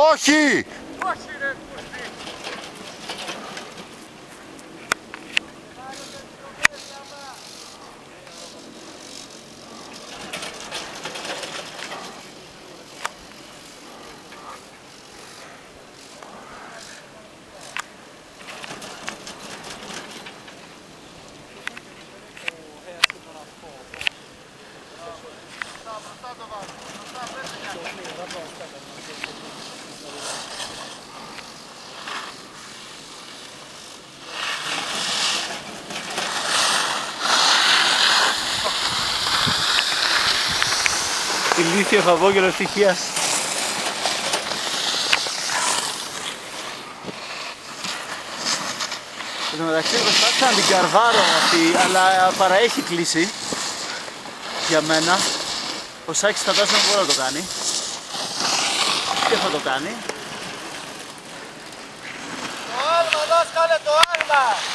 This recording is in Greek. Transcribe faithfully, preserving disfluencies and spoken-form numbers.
Όχι! Όχι ρε πούστη! Ηλίθιο φαβόγγελο ευτυχίας. Εν τω μεταξύ προσπάθησα να την καρβάρω αυτή, αλλά παραέχει κλείσει για μένα. Ο Σάκης φαντάζομαι μπορεί να το κάνει και θα το κάνει. Το άλμα, δάσκαλε το άλμα!